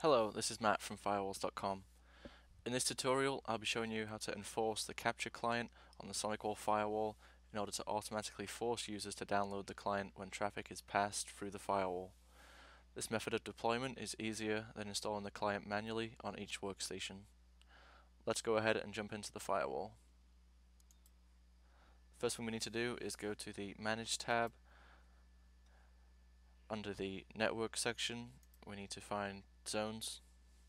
Hello, this is Matt from Firewalls.com. In this tutorial, I'll be showing you how to enforce the capture client on the SonicWall firewall in order to automatically force users to download the client when traffic is passed through the firewall. This method of deployment is easier than installing the client manually on each workstation. Let's go ahead and jump into the firewall. First thing we need to do is go to the Manage tab. Under the Network section, we need to find Zones.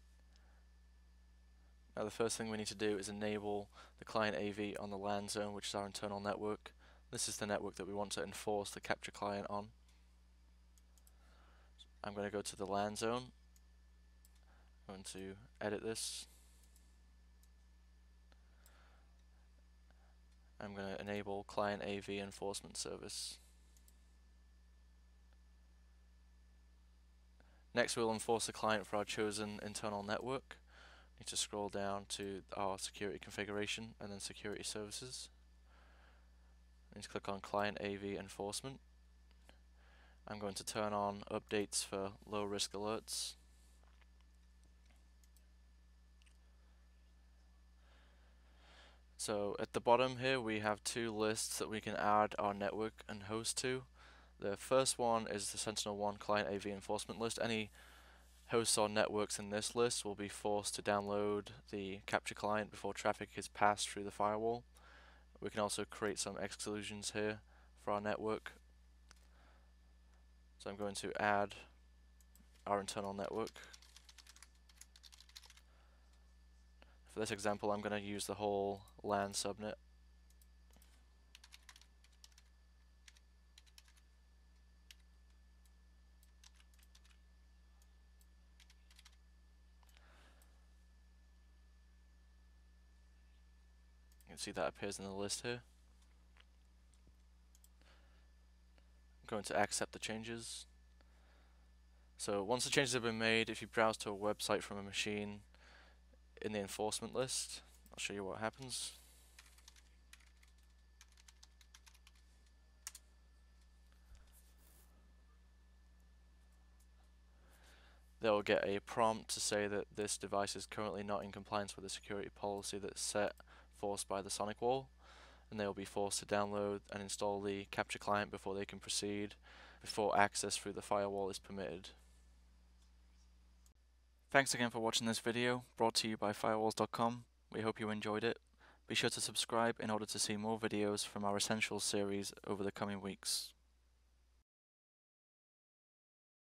Now the first thing we need to do is enable the client AV on the LAN zone, which is our internal network. This is the network that we want to enforce the capture client on. I'm going to go to the LAN zone. I'm going to edit this. I'm going to enable client AV enforcement service. Next, we'll enforce the client for our chosen internal network. Need to scroll down to our security configuration and then security services. Need to click on client AV enforcement. I'm going to turn on updates for low risk alerts. So at the bottom here we have two lists that we can add our network and host to. The first one is the Sentinel-1 client AV enforcement list. Any hosts or networks in this list will be forced to download the capture client before traffic is passed through the firewall. We can also create some exclusions here for our network. So I'm going to add our internal network. For this example, I'm going to use the whole LAN subnet. You can see that appears in the list here. I'm going to accept the changes. So once the changes have been made, if you browse to a website from a machine in the enforcement list, I'll show you what happens. They'll get a prompt to say that this device is currently not in compliance with the security policy that's forced by the SonicWall, and they'll be forced to download and install the capture client before they can proceed, before access through the firewall is permitted. Thanks again for watching this video, brought to you by Firewalls.com. We hope you enjoyed it. Be sure to subscribe in order to see more videos from our Essentials series over the coming weeks.